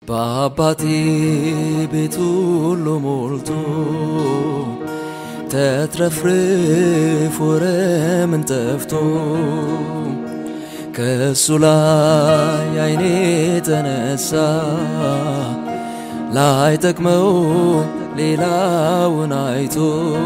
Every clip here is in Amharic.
በአባቴ ቤት ሁሉ ሞልቶ ተትረፍርፎ ረምን ጠፍቶ ከሱ ላይ አይኔ ተነሳ ላይ ጠቅመው ሌላውን አይቶ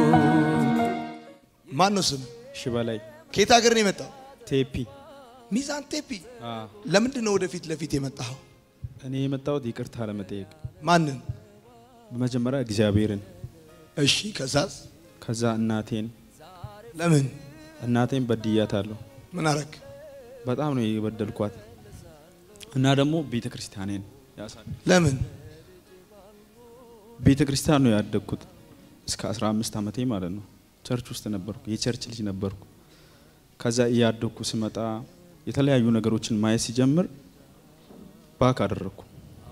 ማን ነው ስም? ሽበላይ። ከየት ሀገር ነው የመጣው? ቴፒ። ሚዛን ቴፒ። ለምንድን ነው ወደፊት ለፊት የመጣው? እኔ የመጣሁት ይቅርታ ለመጠየቅ። ማንን? በመጀመሪያ እግዚአብሔርን። እሺ ከዛስ? ከዛ እናቴን። ለምን? እናቴን በድያታለሁ። ምን አረክ? በጣም ነው የበደልኳት። እና ደግሞ ቤተክርስቲያኔን ያሳል። ለምን? ቤተክርስቲያን ነው ያደግኩት እስከ 15 አመቴ ማለት ነው። ቸርች ውስጥ ነበርኩ። የቸርች ልጅ ነበርኩ። ከዛ ያደግኩ ስመጣ የተለያዩ ነገሮችን ማየት ሲጀምር ባክ አደረኩ።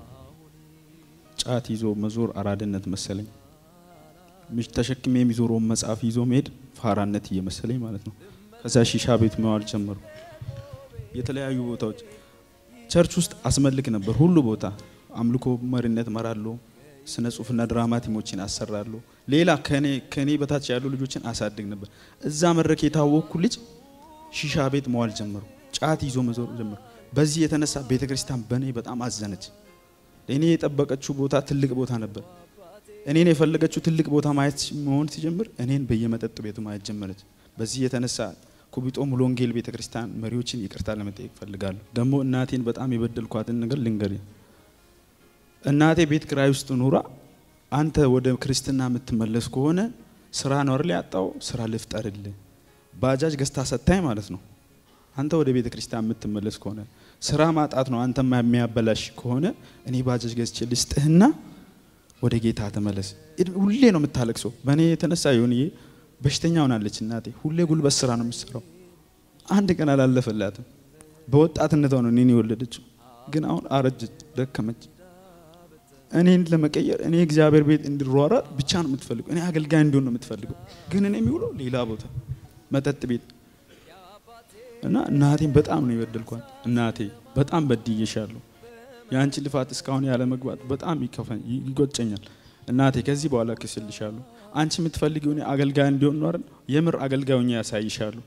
ጫት ይዞ መዞር አራድነት መሰለኝ። ምሽ ተሸክሜ የሚዞረው መጽሐፍ ይዞ መሄድ ፋራነት እየመሰለኝ ማለት ነው። ከዛ ሺሻ ቤት መዋል ጀመርኩ። የተለያዩ ቦታዎች ቸርች ውስጥ አስመልክ ነበር። ሁሉ ቦታ አምልኮ መሪነት መራለሁ። ስነ ጽሁፍና ድራማ ቲሞችን አሰራለሁ። ሌላ ከኔ በታች ያሉ ልጆችን አሳድግ ነበር። እዛ መድረክ የታወቅኩ ልጅ ሺሻ ቤት መዋል ጀመርኩ። ጫት ይዞ መዞር ጀመርኩ። በዚህ የተነሳ ቤተክርስቲያን በኔ በጣም አዘነች። እኔ የጠበቀችው ቦታ ትልቅ ቦታ ነበር። እኔን የፈለገችው ትልቅ ቦታ ማየት መሆን ሲጀምር እኔን በየመጠጥ ቤቱ ማየት ጀመረች። በዚህ የተነሳ ኩቢጦ ሙሉ ወንጌል ቤተክርስቲያን መሪዎችን ይቅርታ ለመጠየቅ ፈልጋለሁ። ደግሞ እናቴን በጣም የበደልኳትን ነገር ልንገርህ። እናቴ ቤት ክራይ ውስጥ ኑራ አንተ ወደ ክርስትና የምትመለስ ከሆነ ስራ ነው አይደል ያጣው፣ ስራ ልፍጠርልህ ባጃጅ ገዝታ ሰጣኝ ማለት ነው። አንተ ወደ ቤተክርስቲያን የምትመለስ ከሆነ ስራ ማጣት ነው አንተ የሚያበላሽ ከሆነ እኔ ባጃጅ ገዝቼ ልስጥህና ወደ ጌታ ተመለስ። ሁሌ ነው የምታለቅሰው። በእኔ የተነሳ ይሁንዬ በሽተኛ ሆናለች እናቴ። ሁሌ ጉልበት ስራ ነው የምትሰራው። አንድ ቀን አላለፈላትም። በወጣትነቷ ነው እኔን የወለደችው። ግን አሁን አረጀች፣ ደከመች። እኔን ለመቀየር እኔ እግዚአብሔር ቤት እንድሯሯጥ ብቻ ነው የምትፈልገው። እኔ አገልጋይ እንድሆን ነው የምትፈልገው። ግን እኔ የሚውለው ሌላ ቦታ መጠጥ ቤት እና እናቴን በጣም ነው የበደልኳት። እናቴ በጣም በድዬሻለሁ። ያንቺ ልፋት እስካሁን ያለ መግባት በጣም ይቆጨኛል። እናቴ ከዚህ በኋላ ክስልሻለሁ። አንቺ የምትፈልጊው እኔ አገልጋይ እንዲሆን ነው አይደል? የምር አገልጋይ ሆኜ ያሳይሻለሁ።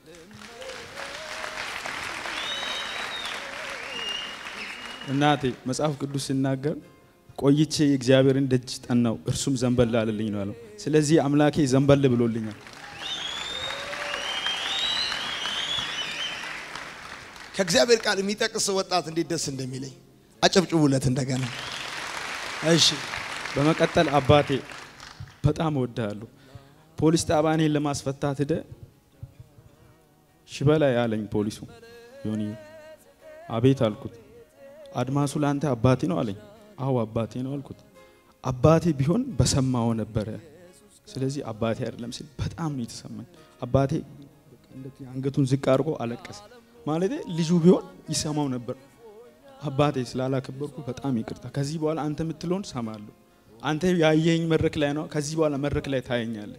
እናቴ መጽሐፍ ቅዱስ ሲናገር ቆይቼ የእግዚአብሔርን ደጅ ጠናው እርሱም ዘንበል አለልኝ ነው ያለው። ስለዚህ አምላኬ ዘንበል ብሎልኛል። ከእግዚአብሔር ቃል የሚጠቅስ ወጣት እንዴት ደስ እንደሚለኝ አጨብጭቡለት እንደገና። እሺ በመቀጠል አባቴ በጣም ወዳለሁ። ፖሊስ ጣባኔን ለማስፈታት ሄደ። ሽበላይ አለኝ ፖሊሱ። ዮኒ አቤት አልኩት። አድማሱ ላንተ አባቴ ነው አለኝ። አዎ አባቴ ነው አልኩት። አባቴ ቢሆን በሰማው ነበር። ስለዚህ አባቴ አይደለም ሲል በጣም ነው የተሰማኝ። አባቴ እንደዚህ አንገቱን ዝቅ አድርጎ አለቀሰ። ማለት ልጁ ቢሆን ይሰማው ነበር። አባቴ ስላላከበርኩ በጣም ይቅርታ። ከዚህ በኋላ አንተ የምትለውን ሰማለሁ። አንተ ያየኝ መድረክ ላይ ነው። ከዚህ በኋላ መድረክ ላይ ታየኛለህ።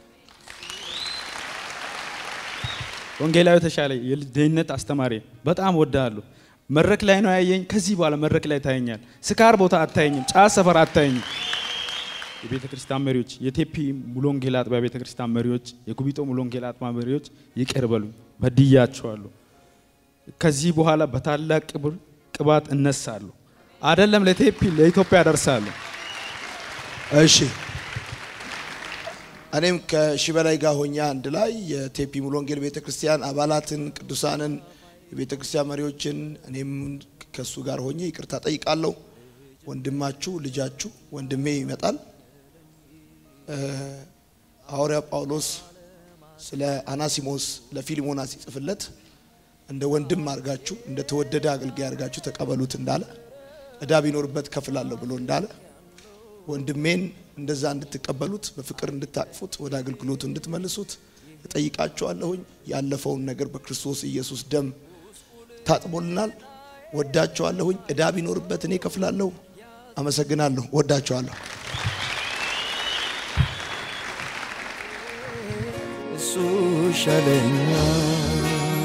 ወንጌላዊ ተሻለ የልጅነት አስተማሪ በጣም ወዳለሁ። መድረክ ላይ ነው ያየኝ። ከዚህ በኋላ መድረክ ላይ ታየኛል። ስካር ቦታ አታየኝም። ጫት ሰፈር አታየኝም። የቤተክርስቲያን መሪዎች፣ የቴፒ ሙሉ ወንጌል አጥቢያ ቤተክርስቲያን መሪዎች፣ የኩቢጦ ሙሉ ወንጌል አጥቢያ መሪዎች ይቅር በሉኝ፣ በድያቸዋለሁ። ከዚህ በኋላ በታላቅ ክብር ቅባት እነሳለሁ። አይደለም ለቴፒ ለኢትዮጵያ ደርሳለሁ። እሺ እኔም ከሽበላይ ጋር ሆኛ አንድ ላይ የቴፒ ሙሉ ወንጌል ቤተክርስቲያን አባላትን ቅዱሳንን የቤተክርስቲያን መሪዎችን እኔም ከሱ ጋር ሆኜ ይቅርታ ጠይቃለሁ። ወንድማችሁ ልጃችሁ ወንድሜ ይመጣል። ሐዋርያ ጳውሎስ ስለ አናሲሞስ ለፊሊሞና ሲጽፍለት እንደ ወንድም አርጋችሁ እንደ ተወደደ አገልጋይ አርጋችሁ ተቀበሉት እንዳለ እዳ ቢኖርበት ከፍላለሁ ብሎ እንዳለ ወንድሜን እንደዛ እንድትቀበሉት በፍቅር እንድታቅፉት ወደ አገልግሎቱ እንድትመልሱት እጠይቃችኋለሁኝ። ያለፈውን ነገር በክርስቶስ ኢየሱስ ደም ታጥቦልናል። ወዳችኋለሁኝ። እዳ ቢኖርበት እኔ ከፍላለሁ። አመሰግናለሁ። ወዳችኋለሁ። እሱ ሸለኛ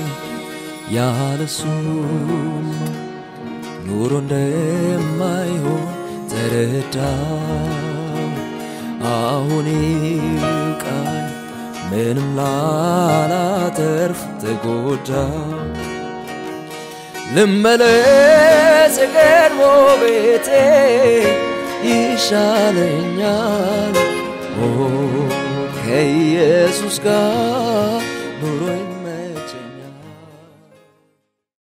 ያለሱ ኑሮ እንደማይሆን ተረዳው አሁን ቃይ ምንም ላላተርፍ ተጎዳው ልመለስ ቀድሞ ቤቴ ይሻለኛል ከኢየሱስ ጋር ኑሮ